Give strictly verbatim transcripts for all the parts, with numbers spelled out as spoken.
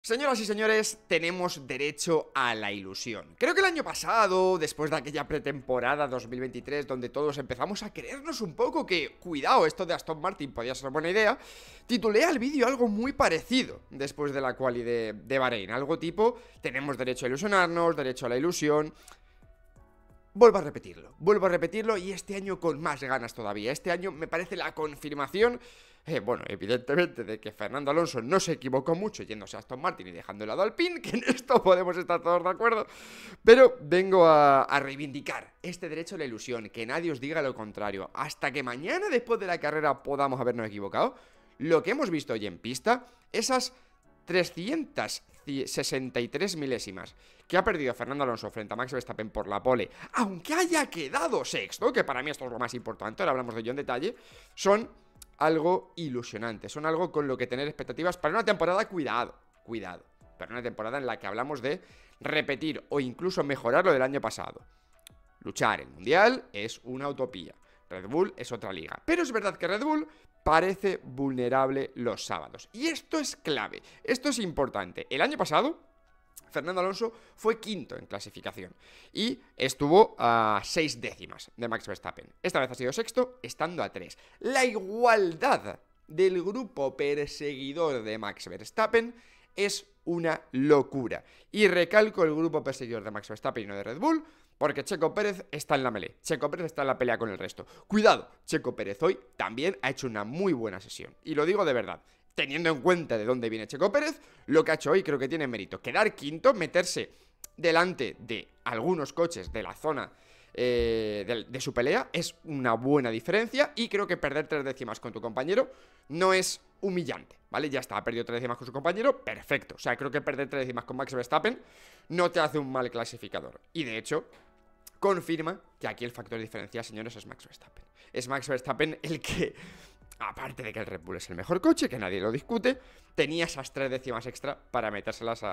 Señoras y señores, tenemos derecho a la ilusión. Creo que el año pasado, después de aquella pretemporada dos mil veintitrés, donde todos empezamos a creernos un poco que, cuidado, esto de Aston Martin podía ser buena idea, titulé al vídeo algo muy parecido después de la quali de, de Bahrein. Algo tipo, tenemos derecho a ilusionarnos, derecho a la ilusión. Vuelvo a repetirlo, vuelvo a repetirlo y este año con más ganas todavía. Este año me parece la confirmación, eh, bueno, evidentemente, de que Fernando Alonso no se equivocó mucho yéndose a Aston Martin y dejando de lado al Alpine, que en esto podemos estar todos de acuerdo. Pero vengo a, a reivindicar este derecho a la ilusión, que nadie os diga lo contrario. Hasta que mañana, después de la carrera, podamos habernos equivocado, lo que hemos visto hoy en pista, esas trescientas sesenta y tres milésimas que ha perdido Fernando Alonso frente a Max Verstappen por la pole, aunque haya quedado sexto, que para mí esto es lo más importante, ahora hablamos de ello en detalle, son algo ilusionante, son algo con lo que tener expectativas para una temporada, cuidado, cuidado, para una temporada en la que hablamos de repetir o incluso mejorar lo del año pasado. Luchar el Mundial es una utopía, Red Bull es otra liga, pero es verdad que Red Bull parece vulnerable los sábados. Y esto es clave, esto es importante. El año pasado, Fernando Alonso fue quinto en clasificación y estuvo a seis décimas de Max Verstappen. Esta vez ha sido sexto, estando a tres. La igualdad del grupo perseguidor de Max Verstappen es una locura. Y recalco el grupo perseguidor de Max Verstappen y no de Red Bull, porque Checo Pérez está en la melee. Checo Pérez está en la pelea con el resto. Cuidado, Checo Pérez hoy también ha hecho una muy buena sesión. Y lo digo de verdad. Teniendo en cuenta de dónde viene Checo Pérez, lo que ha hecho hoy creo que tiene mérito. Quedar quinto, meterse delante de algunos coches de la zona eh, de, de su pelea, es una buena diferencia. Y creo que perder tres décimas con tu compañero no es humillante, ¿vale? Ya está, ha perdido tres décimas con su compañero, perfecto. O sea, creo que perder tres décimas con Max Verstappen no te hace un mal clasificador. Y de hecho, confirma que aquí el factor diferencial, señores, es Max Verstappen. Es Max Verstappen el que, aparte de que el Red Bull es el mejor coche, que nadie lo discute, tenía esas tres décimas extra para metérselas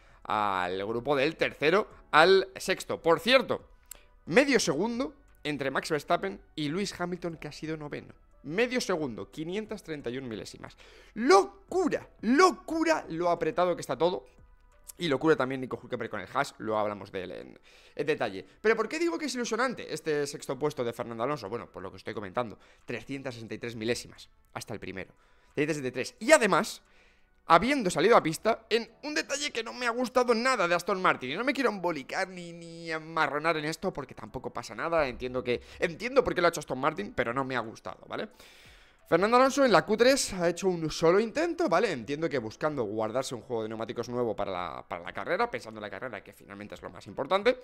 al grupo del tercero al sexto. Por cierto, medio segundo entre Max Verstappen y Lewis Hamilton, que ha sido noveno. Medio segundo, quinientas treinta y una milésimas. ¡Locura! ¡Locura lo apretado que está todo! Y locura también Nico Hülkenberg con el Haas, lo hablamos de él en, en detalle. Pero ¿por qué digo que es ilusionante este sexto puesto de Fernando Alonso? Bueno, por lo que estoy comentando, trescientas sesenta y tres milésimas hasta el primero, trescientas sesenta y tres. Y además, habiendo salido a pista en un detalle que no me ha gustado nada de Aston Martin. Y no me quiero embolicar ni, ni amarronar en esto porque tampoco pasa nada. Entiendo que entiendo por qué lo ha hecho Aston Martin, pero no me ha gustado, ¿vale? Fernando Alonso en la Q tres ha hecho un solo intento, ¿vale? Entiendo que buscando guardarse un juego de neumáticos nuevo para la, para la carrera, pensando en la carrera, que finalmente es lo más importante.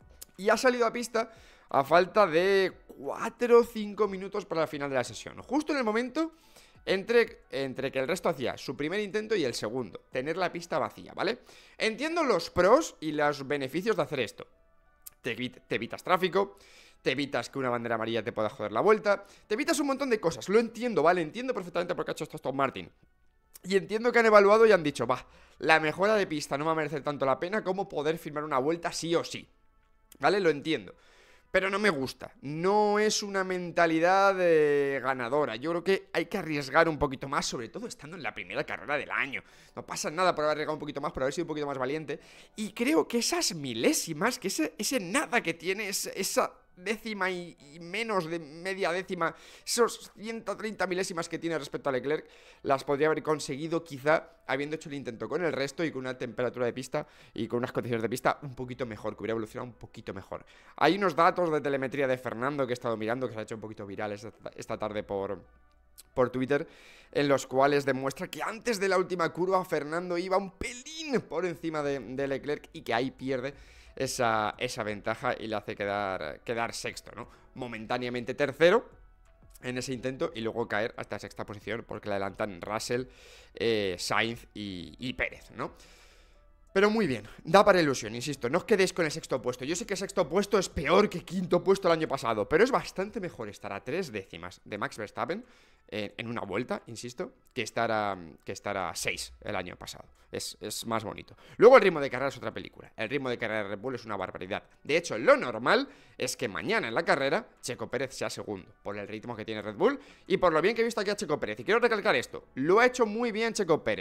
Y ha salido a pista a falta de cuatro o cinco minutos para el final de la sesión. Justo en el momento entre, entre que el resto hacía su primer intento y el segundo. Tener la pista vacía, ¿vale? Entiendo los pros y los beneficios de hacer esto. Te, te evitas tráfico, te evitas que una bandera amarilla te pueda joder la vuelta, te evitas un montón de cosas, lo entiendo, ¿vale? Entiendo perfectamente por qué ha hecho esto Aston Martin. Y entiendo que han evaluado y han dicho, va, la mejora de pista no va a merecer tanto la pena como poder firmar una vuelta sí o sí, ¿vale? Lo entiendo. Pero no me gusta, no es una mentalidad eh, ganadora. Yo creo que hay que arriesgar un poquito más, sobre todo estando en la primera carrera del año. No pasa nada por haber arriesgado un poquito más, por haber sido un poquito más valiente. Y creo que esas milésimas, que ese, ese nada que tiene, esa, esa décima y, y menos de media décima, esos ciento treinta milésimas que tiene respecto a Leclerc, las podría haber conseguido quizá habiendo hecho el intento con el resto y con una temperatura de pista y con unas condiciones de pista un poquito mejor, que hubiera evolucionado un poquito mejor. Hay unos datos de telemetría de Fernando que he estado mirando, que se ha hecho un poquito virales esta, esta tarde por... por Twitter, en los cuales demuestra que antes de la última curva Fernando iba un pelín por encima de, de Leclerc y que ahí pierde esa, esa ventaja y le hace quedar, quedar sexto, ¿no? Momentáneamente tercero en ese intento y luego caer hasta sexta posición porque le adelantan Russell, eh, Sainz y, y Pérez, ¿no? Pero muy bien, da para ilusión, insisto, no os quedéis con el sexto puesto. Yo sé que el sexto puesto es peor que quinto puesto el año pasado, pero es bastante mejor estar a tres décimas de Max Verstappen eh, en una vuelta, insisto, que estar a, que estar a seis el año pasado. Es, es más bonito. Luego el ritmo de carrera es otra película. El ritmo de carrera de Red Bull es una barbaridad. De hecho, lo normal es que mañana en la carrera Checo Pérez sea segundo, por el ritmo que tiene Red Bull y por lo bien que he visto aquí a Checo Pérez. Y quiero recalcar esto, lo ha hecho muy bien Checo Pérez.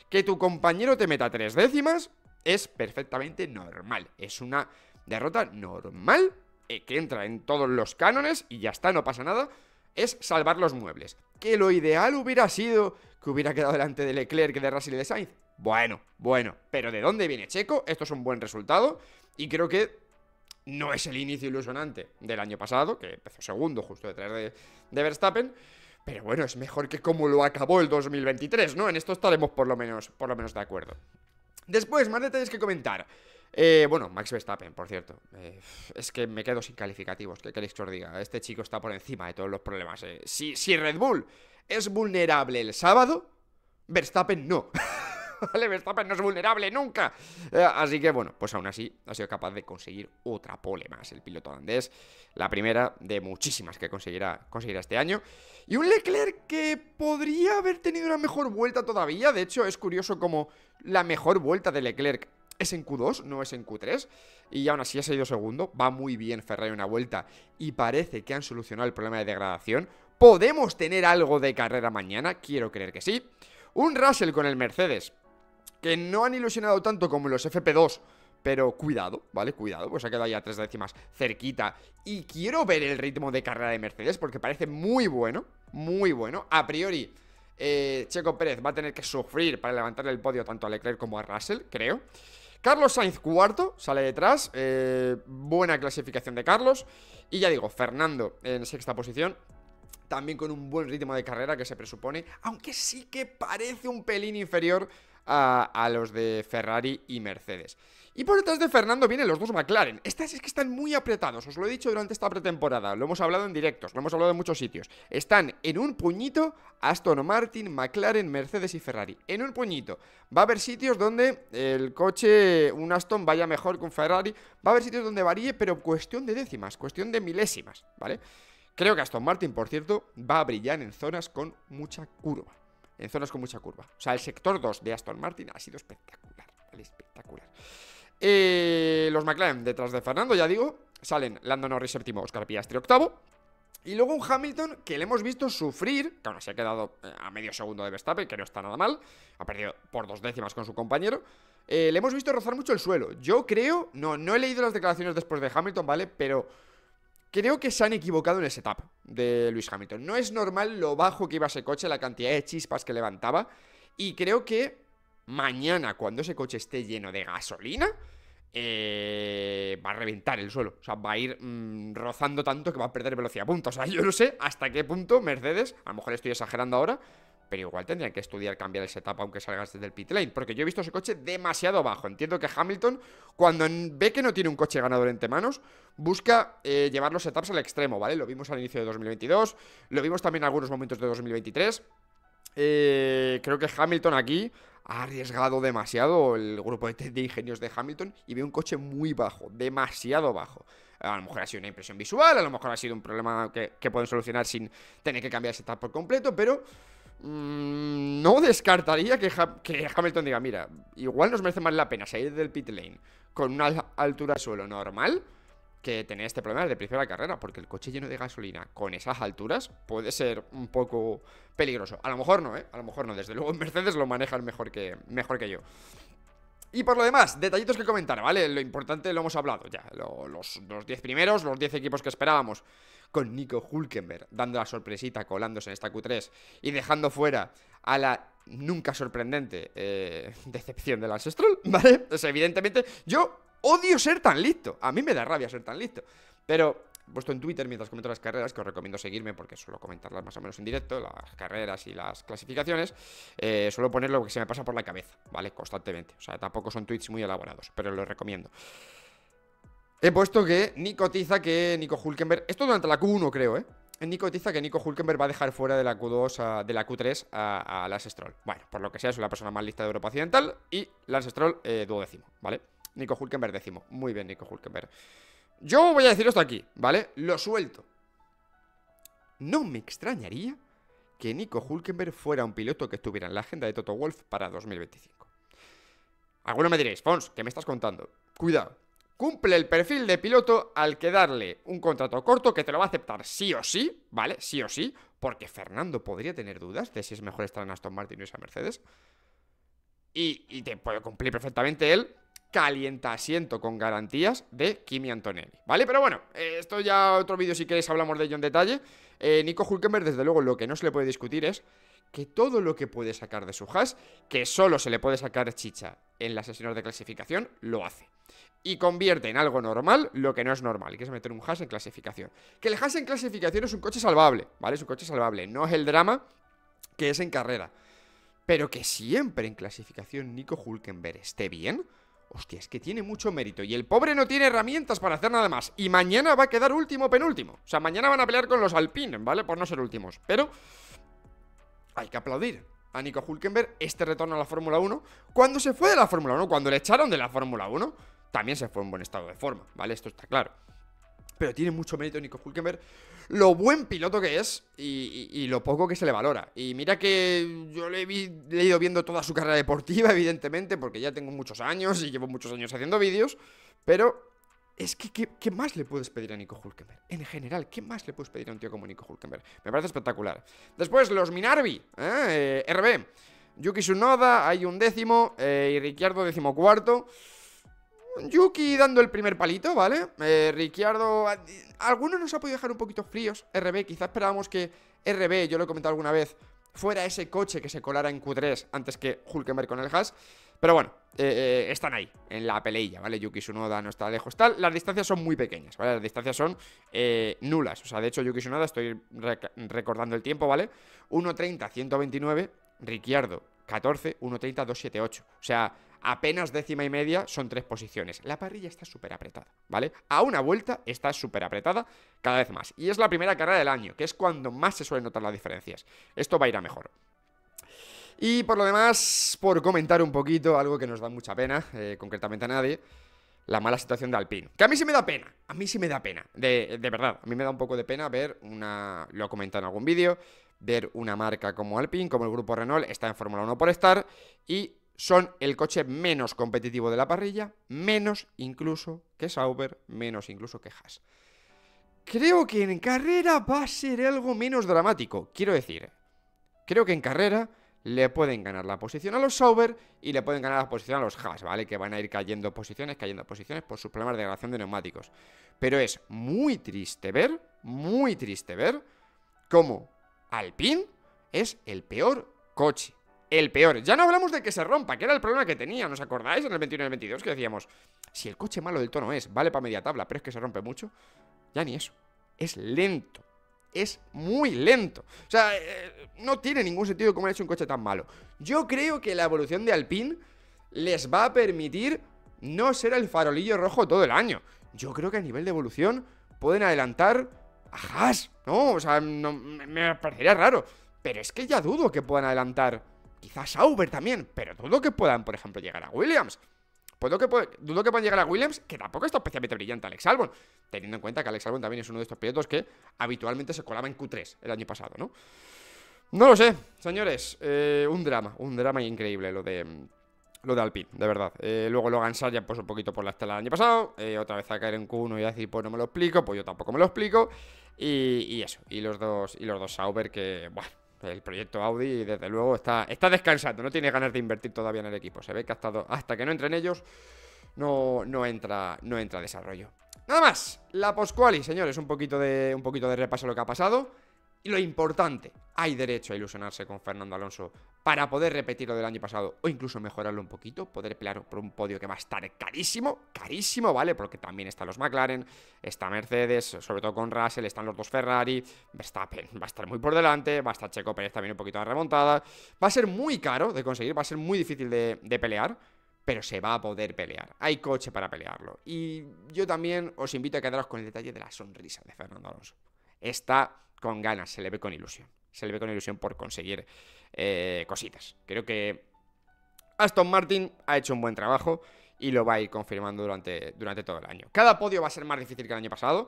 Que tu compañero te meta tres décimas es perfectamente normal. Es una derrota normal, eh, que entra en todos los cánones y ya está, no pasa nada. Es salvar los muebles. Que lo ideal hubiera sido que hubiera quedado delante de Leclerc, de Russell y de Sainz. Bueno, bueno, pero ¿de dónde viene Checo? Esto es un buen resultado y creo que no es el inicio ilusionante del año pasado, que empezó segundo justo detrás de, de Verstappen. Pero bueno, es mejor que como lo acabó el dos mil veintitrés, ¿no? En esto estaremos por lo menos, por lo menos de acuerdo. Después, más detalles que comentar. Eh, bueno, Max Verstappen, por cierto. Eh, es que me quedo sin calificativos. ¿Qué queréis que os diga? Este chico está por encima de todos los problemas. Eh. Si, si Red Bull es vulnerable el sábado, Verstappen no. ¿Vale? Verstappen no es vulnerable nunca. eh, Así que bueno, pues aún así ha sido capaz de conseguir otra pole más el piloto holandés. La primera de muchísimas que conseguirá, conseguirá este año. Y un Leclerc que podría haber tenido una mejor vuelta todavía. De hecho, es curioso como la mejor vuelta de Leclerc es en Q dos, no es en Q tres. Y aún así ha sido segundo. Va muy bien Ferrari una vuelta y parece que han solucionado el problema de degradación. ¿Podemos tener algo de carrera mañana? Quiero creer que sí. Un Russell con el Mercedes que no han ilusionado tanto como los F P dos, pero cuidado, ¿vale? Cuidado, pues ha quedado ya tres décimas cerquita. Y quiero ver el ritmo de carrera de Mercedes porque parece muy bueno, muy bueno. A priori, eh, Checo Pérez va a tener que sufrir para levantar el podio tanto a Leclerc como a Russell, creo. Carlos Sainz cuarto, sale detrás, eh, buena clasificación de Carlos. Y ya digo, Fernando en sexta posición, también con un buen ritmo de carrera que se presupone, aunque sí que parece un pelín inferior A, a los de Ferrari y Mercedes. Y por detrás de Fernando vienen los dos McLaren. Estas es que están muy apretados, os lo he dicho durante esta pretemporada. Lo hemos hablado en directos, lo hemos hablado en muchos sitios. Están en un puñito Aston Martin, McLaren, Mercedes y Ferrari. En un puñito. Va a haber sitios donde el coche, un Aston, vaya mejor que un Ferrari. Va a haber sitios donde varíe, pero cuestión de décimas, cuestión de milésimas, ¿vale? Creo que Aston Martin, por cierto, va a brillar en zonas con mucha curva. En zonas con mucha curva. O sea, el sector dos de Aston Martin ha sido espectacular, ¿vale? Espectacular. Eh, los McLaren detrás de Fernando, ya digo, salen Lando Norris séptimo, Oscar Piastri octavo. Y luego un Hamilton que le hemos visto sufrir, que aún se ha quedado a medio segundo de Verstappen, que no está nada mal. Ha perdido por dos décimas con su compañero. eh, Le hemos visto rozar mucho el suelo. Yo creo, no, no he leído las declaraciones después de Hamilton, ¿vale? Pero creo que se han equivocado en el setup de Lewis Hamilton. No es normal lo bajo que iba ese coche, la cantidad de chispas que levantaba. Y creo que mañana, cuando ese coche esté lleno de gasolina, eh, va a reventar el suelo. O sea, va a ir mmm, rozando tanto que va a perder velocidad punta. O sea, yo no sé hasta qué punto Mercedes, a lo mejor estoy exagerando ahora, pero igual tendrían que estudiar cambiar el setup aunque salgas desde el pit lane, porque yo he visto ese coche demasiado bajo. Entiendo que Hamilton, cuando ve que no tiene un coche ganador entre manos, busca eh, llevar los setups al extremo, ¿vale? Lo vimos al inicio de dos mil veintidós, lo vimos también en algunos momentos de dos mil veintitrés. eh, Creo que Hamilton aquí ha arriesgado demasiado, el grupo de, de ingenios de Hamilton, y ve un coche muy bajo, demasiado bajo. A lo mejor ha sido una impresión visual, a lo mejor ha sido un problema que, que pueden solucionar sin tener que cambiar el setup por completo, pero Mm, no descartaría que, ha que Hamilton diga, mira, igual nos merece más la pena salir del pit lane con una altura de suelo normal que tener este problema desde el principio de la carrera, porque el coche lleno de gasolina con esas alturas puede ser un poco peligroso. A lo mejor no, ¿eh? A lo mejor no. Desde luego en Mercedes lo manejan mejor que, mejor que yo. Y por lo demás, detallitos que comentar, ¿vale? Lo importante lo hemos hablado ya. Lo, los diez primeros, los diez equipos que esperábamos, con Nico Hülkenberg dando la sorpresita, colándose en esta Q tres y dejando fuera a la nunca sorprendente eh, decepción de Lance Stroll, ¿vale? O sea, evidentemente, yo odio ser tan listo. A mí me da rabia ser tan listo. Pero he puesto en Twitter mientras comento las carreras, que os recomiendo seguirme porque suelo comentarlas más o menos en directo, las carreras y las clasificaciones. eh, Suelo poner lo que se me pasa por la cabeza, ¿vale? Constantemente. O sea, tampoco son tweets muy elaborados, pero los recomiendo. He puesto que Nico tiza que Nico Hülkenberg, esto durante la Q uno creo, ¿eh? Nico tiza que Nico Hülkenberg va a dejar fuera de la Q dos, a, de la Q tres a, a Lance Stroll. Bueno, por lo que sea, es la persona más lista de Europa Occidental. Y Lance Stroll eh, duodécimo, ¿vale? Nico Hülkenberg décimo. Muy bien, Nico Hülkenberg. Yo voy a decir esto aquí, ¿vale? Lo suelto. No me extrañaría que Nico Hülkenberg fuera un piloto que estuviera en la agenda de Toto Wolff para dos mil veinticinco. Algunos me diréis, Fons, ¿qué me estás contando? Cuidado. Cumple el perfil de piloto al que darle un contrato corto que te lo va a aceptar sí o sí, ¿vale? Sí o sí, porque Fernando podría tener dudas de si es mejor estar en Aston Martin o en Mercedes. Y, y te puede cumplir perfectamente el calienta asiento con garantías de Kimi Antonelli, ¿vale? Pero bueno, eh, esto ya otro vídeo si queréis hablamos de ello en detalle. eh, Nico Hülkenberg, desde luego, lo que no se le puede discutir es que todo lo que puede sacar de su hash, que solo se le puede sacar chicha en las sesiones de clasificación, lo hace. Y convierte en algo normal lo que no es normal, que es meter un hash en clasificación. Que el hash en clasificación es un coche salvable, ¿vale? Es un coche salvable, no es el drama que es en carrera. Pero que siempre en clasificación Nico Hülkenberg esté bien, hostia, es que tiene mucho mérito. Y el pobre no tiene herramientas para hacer nada más. Y mañana va a quedar último penúltimo. O sea, mañana van a pelear con los Alpine, ¿vale? Por no ser últimos. Pero hay que aplaudir a Nico Hülkenberg este retorno a la Fórmula uno. Cuando se fue de la Fórmula uno, cuando le echaron de la Fórmula uno, también se fue en buen estado de forma, ¿vale? Esto está claro. Pero tiene mucho mérito Nico Hülkenberg, lo buen piloto que es y, y, y lo poco que se le valora. Y mira que yo le, vi, le he ido viendo toda su carrera deportiva, evidentemente, porque ya tengo muchos años y llevo muchos años haciendo vídeos. Pero es que, ¿qué, ¿qué más le puedes pedir a Nico Hülkenberg? En general, ¿qué más le puedes pedir a un tío como Nico Hülkenberg? Me parece espectacular. Después, los Minardi, ¿eh? Eh, R B, Yuki Tsunoda, hay un décimo, eh, y Ricciardo decimocuarto. Yuki dando el primer palito, ¿vale? Eh, Ricciardo... Algunos nos ha podido dejar un poquito fríos, R B. Quizá esperábamos que R B, yo lo he comentado alguna vez, fuera ese coche que se colara en Q tres antes que Hülkenberg con el Haas. Pero bueno, eh, eh, están ahí, en la peleilla, ¿vale? Yuki Tsunoda no está lejos, tal. Las distancias son muy pequeñas, ¿vale? Las distancias son eh, nulas. O sea, de hecho, Yuki Tsunoda, estoy rec recordando el tiempo, ¿vale? uno treinta, ciento veintinueve. Ricciardo, catorce, uno treinta, doscientos setenta y ocho. O sea, apenas décima y media, son tres posiciones. La parrilla está súper apretada, ¿vale? A una vuelta está súper apretada cada vez más. Y es la primera carrera del año, que es cuando más se suelen notar las diferencias. Esto va a ir a mejor. Y por lo demás, por comentar un poquito, algo que nos da mucha pena, eh, concretamente a nadie, la mala situación de Alpine. Que a mí sí me da pena, a mí sí me da pena, de, de verdad. A mí me da un poco de pena ver una... Lo he comentado en algún vídeo, ver una marca como Alpine, como el grupo Renault, está en Fórmula uno por estar, y son el coche menos competitivo de la parrilla, menos incluso que Sauber, menos incluso que Haas. Creo que en carrera va a ser algo menos dramático. Quiero decir, creo que en carrera le pueden ganar la posición a los Sauber y le pueden ganar la posición a los Haas, ¿vale? Que van a ir cayendo posiciones, cayendo posiciones por sus problemas de degradación de neumáticos. Pero es muy triste ver, muy triste ver cómo Alpine es el peor coche. El peor. Ya no hablamos de que se rompa, que era el problema que tenía, ¿nos acordáis? En el veintiuno y el veintidós que decíamos, si el coche malo del tono es, vale para media tabla, pero es que se rompe mucho. Ya ni eso. Es lento. Es muy lento. O sea, eh, no tiene ningún sentido cómo han hecho un coche tan malo. Yo creo que la evolución de Alpine les va a permitir no ser el farolillo rojo todo el año. Yo creo que a nivel de evolución pueden adelantar a Haas, ¿no? O sea, no, me, me parecería raro. Pero es que ya dudo que puedan adelantar quizás Sauber también, pero dudo que puedan, por ejemplo, llegar a Williams. Puedo que puede, dudo que puedan llegar a Williams, que tampoco está especialmente brillante Alex Albon, teniendo en cuenta que Alex Albon también es uno de estos pilotos que habitualmente se colaba en Q tres el año pasado, ¿no? No lo sé, señores, eh, un drama, un drama increíble lo de... Lo de Alpine, de verdad. Eh, luego Logan Sargent pues un poquito por la estela del año pasado. Eh, otra vez a caer en Q uno y a decir, pues no me lo explico. Pues yo tampoco me lo explico. Y, y eso. Y los dos y los dos Sauber que, bueno, el proyecto Audi desde luego está, está descansando. No tiene ganas de invertir todavía en el equipo. Se ve que hasta, hasta que no entren ellos no, no, entra, no entra desarrollo. Nada más. La post-quali, señores. Un poquito de, un poquito de repaso a lo que ha pasado. Y lo importante, hay derecho a ilusionarse con Fernando Alonso para poder repetir lo del año pasado o incluso mejorarlo un poquito, poder pelear por un podio que va a estar carísimo, carísimo, ¿vale? Porque también están los McLaren, está Mercedes, sobre todo con Russell, están los dos Ferrari, Verstappen va a estar muy por delante, va a estar Checo Pérez también un poquito de remontada, va a ser muy caro de conseguir, va a ser muy difícil de, de pelear, pero se va a poder pelear, hay coche para pelearlo. Y yo también os invito a quedaros con el detalle de la sonrisa de Fernando Alonso. Está con ganas, se le ve con ilusión. Se le ve con ilusión por conseguir eh, cositas. Creo que Aston Martin ha hecho un buen trabajo y lo va a ir confirmando durante, durante todo el año. Cada podio va a ser más difícil que el año pasado,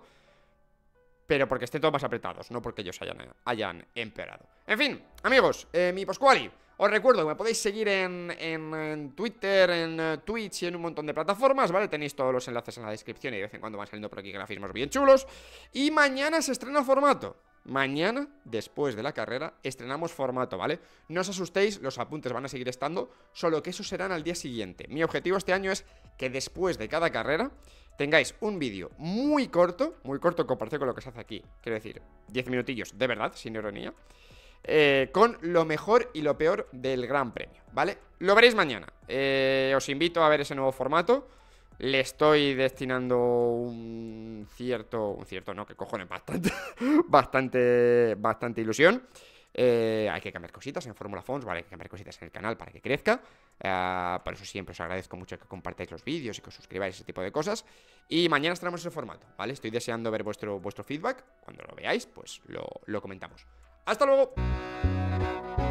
pero porque estén todos más apretados, no porque ellos hayan, hayan empeorado. En fin, amigos, eh, mi postquali. Os recuerdo que me podéis seguir en, en, en Twitter, en uh, Twitch y en un montón de plataformas, ¿vale? Tenéis todos los enlaces en la descripción y de vez en cuando van saliendo por aquí grafismos bien chulos. Y mañana se estrena formato, mañana, después de la carrera, estrenamos formato, ¿vale? No os asustéis, los apuntes van a seguir estando, solo que esos serán al día siguiente. Mi objetivo este año es que después de cada carrera tengáis un vídeo muy corto, muy corto compartido con lo que se hace aquí, quiero decir, diez minutillos, de verdad, sin ironía, eh, con lo mejor y lo peor del Gran Premio, ¿vale? Lo veréis mañana. eh, Os invito a ver ese nuevo formato. Le estoy destinando un cierto, un cierto, no, que cojones, bastante, bastante, bastante ilusión. Eh, hay que cambiar cositas en Fórmula Fons, ¿vale? Hay que cambiar cositas en el canal para que crezca. Uh, por eso siempre os agradezco mucho que compartáis los vídeos y que os suscribáis, ese tipo de cosas. Y mañana estaremos ese formato, ¿vale? Estoy deseando ver vuestro, vuestro feedback. Cuando lo veáis, pues lo, lo comentamos. ¡Hasta luego!